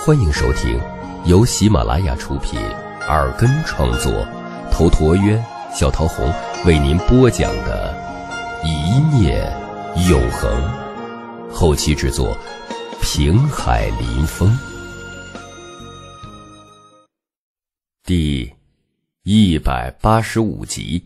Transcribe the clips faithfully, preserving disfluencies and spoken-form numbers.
欢迎收听由喜马拉雅出品，耳根创作，头陀渊、小桃红为您播讲的一念永恒，后期制作平海林风。第一百八十五集。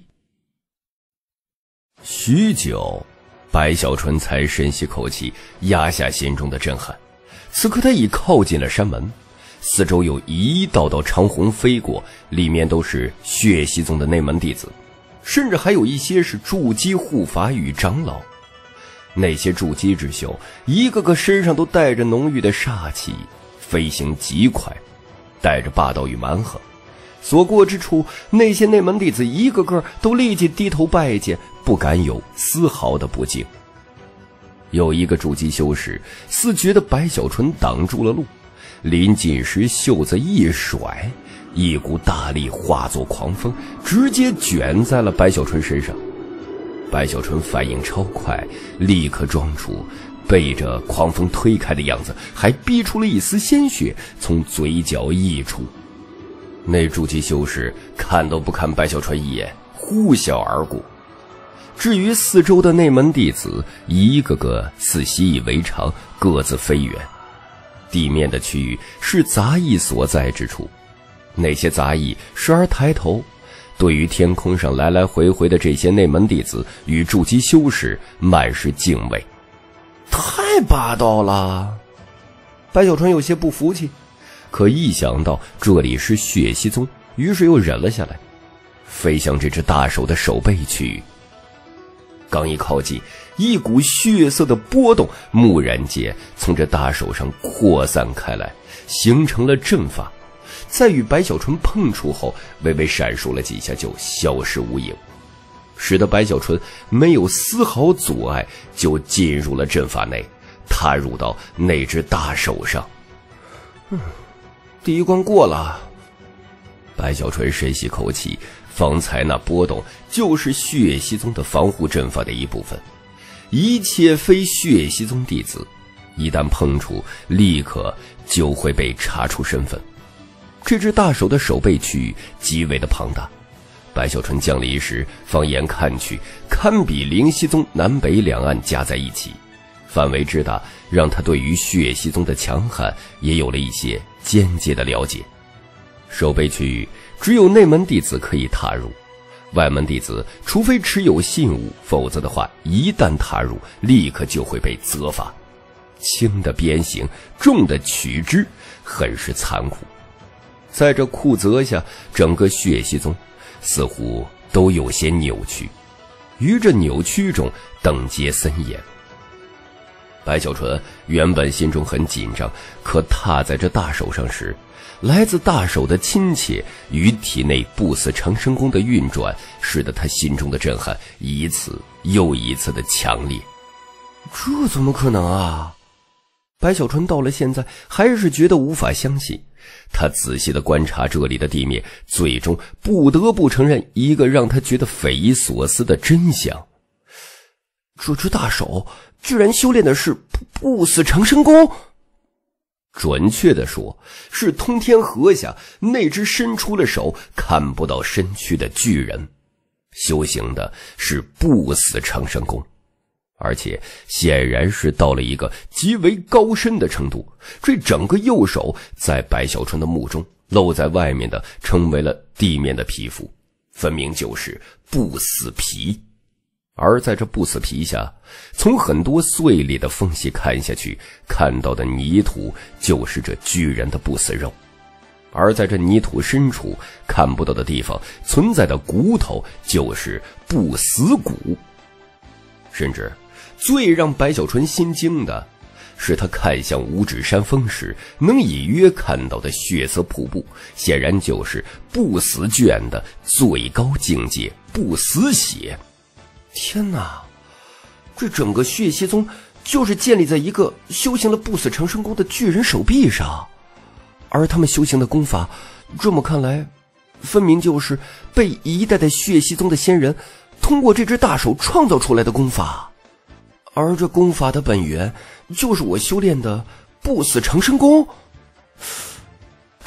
许久，白小纯才深吸口气，压下心中的震撼。此刻他已靠近了山门，四周有一道道长虹飞过，里面都是血溪宗的内门弟子，甚至还有一些是筑基护法与长老。那些筑基之修一个个身上都带着浓郁的煞气，飞行极快，带着霸道与蛮横。所过之处，那些内门弟子一个个都立即低头拜见，不敢有丝毫的不敬。有一个筑基修士似觉得白小纯挡住了路，临近时袖子一甩，一股大力化作狂风，直接卷在了白小纯身上。白小纯反应超快，立刻装出被这狂风推开的样子，还逼出了一丝鲜血从嘴角溢出。那筑基修士看都不看白小纯一眼，呼啸而过。至于四周的内门弟子，一个个似习以为常，各自飞远。地面的区域是杂役所在之处，那些杂役时而抬头，对于天空上来来回回的这些内门弟子与筑基修士满是敬畏。太霸道了！白小纯有些不服气，可一想到这里是血溪宗，于是又忍了下来，飞向这只大手的手背去。刚一靠近，一股血色的波动蓦然间从这大手上扩散开来，形成了阵法，在与白小纯碰触后微微闪烁了几下就消失无影，使得白小纯没有丝毫阻碍就进入了阵法内，踏入到那只大手上。嗯，第一关过了。白小纯深吸口气，方才那波动就是血溪宗的防护阵法的一部分，一切非血溪宗弟子一旦碰触，立刻就会被查出身份。这只大手的手背区域极为的庞大，白小纯降临时放眼看去，堪比灵溪宗南北两岸加在一起，范围之大让他对于血溪宗的强悍也有了一些间接的了解。手背区域只有内门弟子可以踏入，外门弟子除非持有信物，否则的话一旦踏入立刻就会被责罚，轻的鞭刑，重的取之，很是残酷。在这酷责下，整个血溪宗似乎都有些扭曲，于这扭曲中等阶森严。白小纯原本心中很紧张，可踏在这大手上时，来自大手的亲切与体内不死长生功的运转，使得他心中的震撼一次又一次的强烈。这怎么可能啊？白小纯到了现在还是觉得无法相信。他仔细地观察这里的地面，最终不得不承认一个让他觉得匪夷所思的真相。这只大手居然修炼的是不死长生功，准确地说，是通天河下那只伸出了手看不到身躯的巨人，修行的是不死长生功，而且显然是到了一个极为高深的程度。这整个右手在白小纯的目中露在外面的成为了地面的皮肤，分明就是不死皮。而在这不死皮下，从很多碎裂的缝隙看下去，看到的泥土就是这巨人的不死肉，而在这泥土深处看不到的地方存在的骨头就是不死骨。甚至最让白小纯心惊的是，他看向五指山峰时能隐约看到的血色瀑布，显然就是不死卷的最高境界不死血。天哪，这整个血溪宗就是建立在一个修行了不死长生功的巨人手臂上，而他们修行的功法，这么看来分明就是被一代的血溪宗的仙人通过这只大手创造出来的功法，而这功法的本源就是我修炼的不死长生功。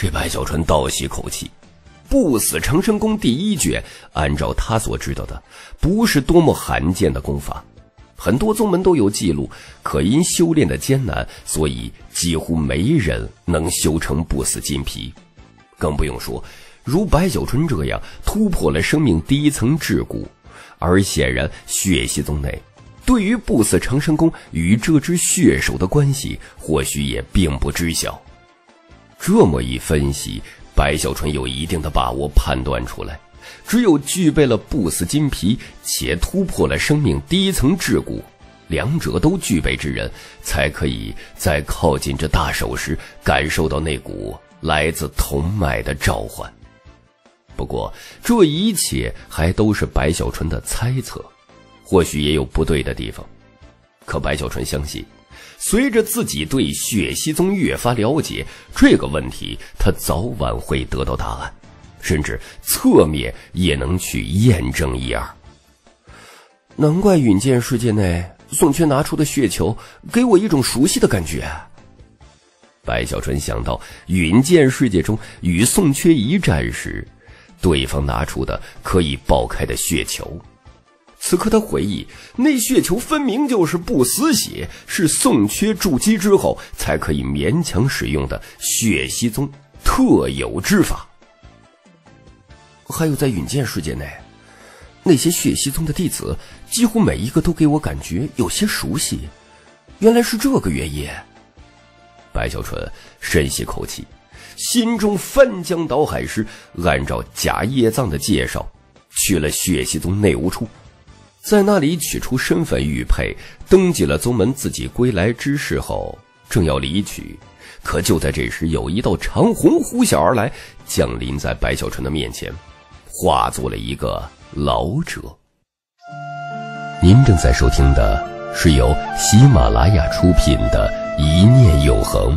这白小纯倒吸口气，不死长生功第一卷，按照他所知道的，不是多么罕见的功法，很多宗门都有记录，可因修炼的艰难，所以几乎没人能修成不死金皮。更不用说如白小纯这样突破了生命第一层桎梏，而显然血系宗内对于不死长生功与这只血手的关系或许也并不知晓。这么一分析，白小纯有一定的把握判断出来，只有具备了不死金皮且突破了生命第一层桎梏，两者都具备之人，才可以在靠近这大手时感受到那股来自同脉的召唤。不过这一切还都是白小纯的猜测，或许也有不对的地方，可白小纯相信，随着自己对血系宗越发了解，这个问题他早晚会得到答案，甚至侧面也能去验证一二。难怪陨剑世界内宋缺拿出的血球给我一种熟悉的感觉。白小纯想到陨剑世界中与宋缺一战时对方拿出的可以爆开的血球，此刻他回忆，那血球分明就是不死血，是宋缺筑基之后才可以勉强使用的血系宗特有之法。还有在陨剑世界内，那些血系宗的弟子几乎每一个都给我感觉有些熟悉，原来是这个原因。白小纯深吸口气，心中翻江倒海时，按照贾叶藏的介绍去了血系宗内务处，在那里取出身份玉佩，登记了宗门自己归来之事后，正要离去，可就在这时，有一道长虹呼啸而来，降临在白小纯的面前，化作了一个老者。您正在收听的是由喜马拉雅出品的《一念永恒》。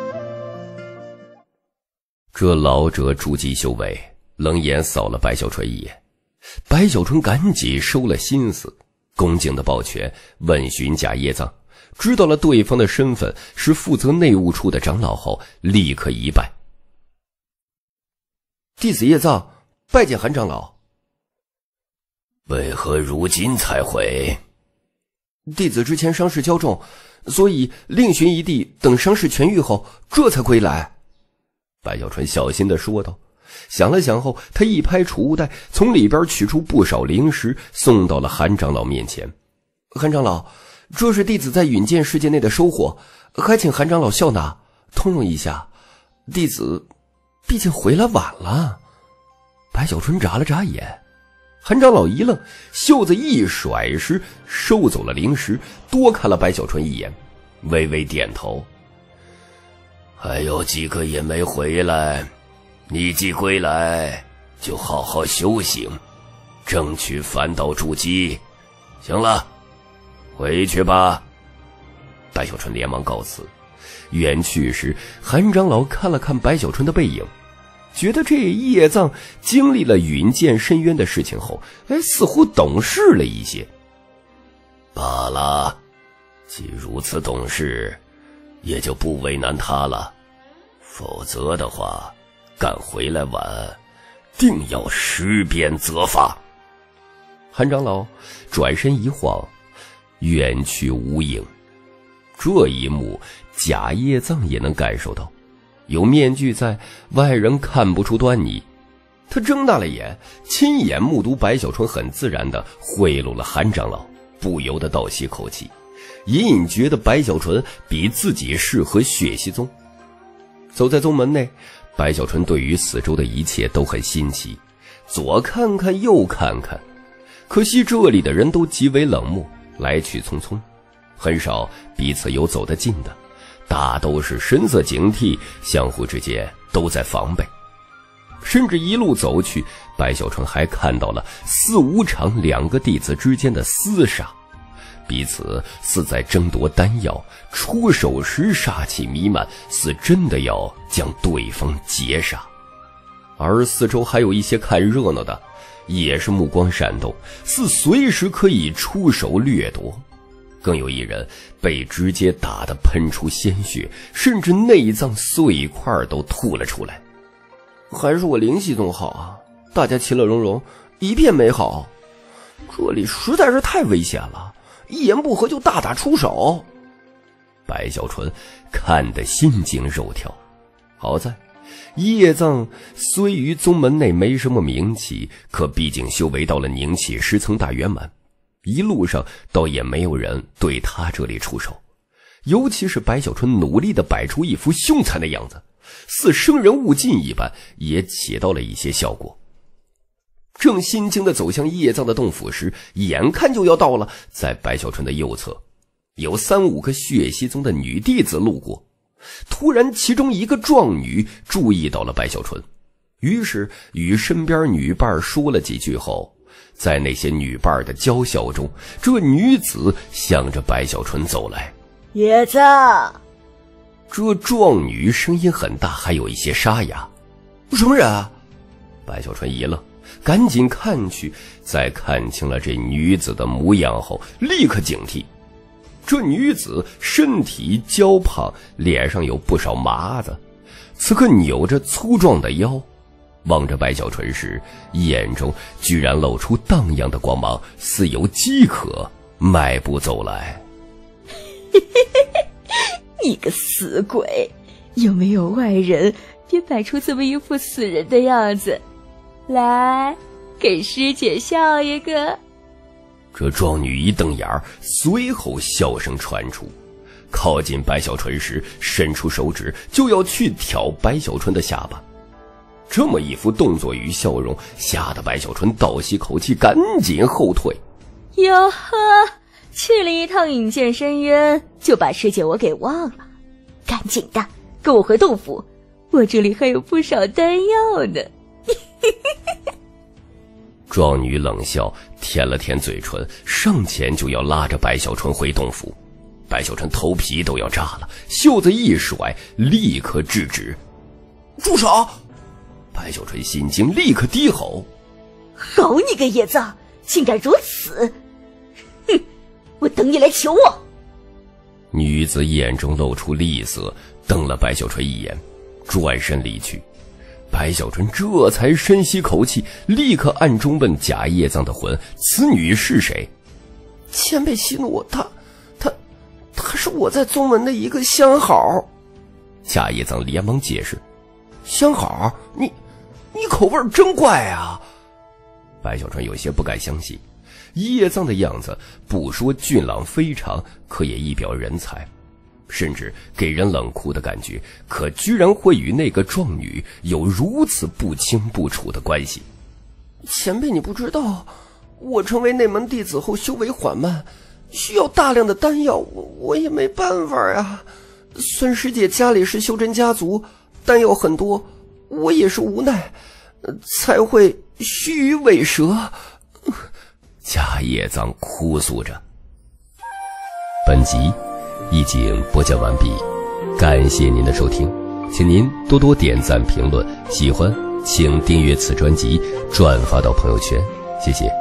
这老者筑基修为，冷眼扫了白小纯一眼，白小纯赶紧收了心思，恭敬地抱拳问询贾叶藏，知道了对方的身份是负责内务处的长老后，立刻一拜。弟子叶藏拜见韩长老。为何如今才回？弟子之前伤势较重，所以另寻一地，等伤势痊愈后这才归来。白小纯小心地说道。想了想后，他一拍储物袋，从里边取出不少灵石，送到了韩长老面前。韩长老，这是弟子在陨剑世界内的收获，还请韩长老笑纳，通融一下。弟子毕竟回来晚了。白小纯眨了眨眼，韩长老一愣，袖子一甩时收走了灵石，多看了白小纯一眼，微微点头。还有几个也没回来，你既归来，就好好修行，争取反倒筑基。行了，回去吧。白小纯连忙告辞。远去时，韩长老看了看白小纯的背影，觉得这叶藏经历了陨剑深渊的事情后，哎，似乎懂事了一些。罢了，既如此懂事，也就不为难他了。否则的话，赶回来晚，定要施鞭责罚。韩长老转身一晃，远去无影。这一幕，贾叶藏也能感受到，有面具在，外人看不出端倪。他睁大了眼，亲眼目睹白小纯很自然地贿赂了韩长老，不由得倒吸口气，隐隐觉得白小纯比自己适合血系宗。走在宗门内，白小纯对于四周的一切都很新奇，左看看右看看，可惜这里的人都极为冷漠，来去匆匆，很少彼此有走得近的，大都是神色警惕，相互之间都在防备。甚至一路走去，白小纯还看到了四无常两个弟子之间的厮杀，彼此似在争夺丹药，出手时杀气弥漫，似真的要将对方截杀。而四周还有一些看热闹的，也是目光闪动，似随时可以出手掠夺。更有一人被直接打得喷出鲜血，甚至内脏碎块都吐了出来， 还是我灵犀宗好啊，大家其乐融融，一片美好。这里实在是太危险了，一言不合就大打出手。白小纯看得心惊肉跳。好在叶藏虽于宗门内没什么名气，可毕竟修为到了凝气十层大圆满，一路上倒也没有人对他这里出手。尤其是白小纯努力地摆出一副凶残的样子，似生人勿近一般，也起到了一些效果。正心惊地走向叶藏的洞府时，眼看就要到了，在白小纯的右侧有三五个血溪宗的女弟子路过。突然其中一个壮女注意到了白小纯，于是与身边女伴说了几句后，在那些女伴的娇笑中，这女子向着白小纯走来。 叶子， 这壮女声音很大，还有一些沙哑。什么人啊？白小纯一愣，赶紧看去，在看清了这女子的模样后，立刻警惕。这女子身体娇胖，脸上有不少麻子，此刻扭着粗壮的腰，望着白小纯时，眼中居然露出荡漾的光芒，似有饥渴，迈步走来。 你个死鬼，有没有外人别摆出这么一副死人的样子，来给师姐笑一个。 这壮女一瞪眼儿，随后笑声传出，靠近白小纯时，伸出手指就要去挑白小纯的下巴。这么一副动作与笑容，吓得白小纯倒吸口气，赶紧后退。 哟呵，去了一趟引剑深渊，就把师姐我给忘了。赶紧的，跟我回洞府，我这里还有不少丹药呢。 壮女冷笑，舔了舔嘴唇，上前就要拉着白小纯回洞府。白小纯头皮都要炸了，袖子一甩，立刻制止。住手！白小纯心惊，立刻低吼： 好你个野子，竟敢如此！哼，我等你来求我！ 女子眼中露出厉色，瞪了白小纯一眼，转身离去。白小纯这才深吸口气，立刻暗中问贾叶藏的魂：此女是谁？前辈息怒，她她她是我在宗门的一个相好。贾叶藏连忙解释：相好？你你口味真怪啊！白小纯有些不敢相信，叶藏的样子不说俊朗非常，可也一表人才，甚至给人冷酷的感觉，可居然会与那个壮女有如此不清不楚的关系。前辈你不知道，我成为内门弟子后修为缓慢，需要大量的丹药，我我也没办法呀。孙师姐家里是修真家族，丹药很多，我也是无奈，才会须臾尾蛇。贾叶藏哭诉着。本集已经播讲完毕，感谢您的收听，请您多多点赞评论，喜欢请订阅此专辑，转发到朋友圈，谢谢。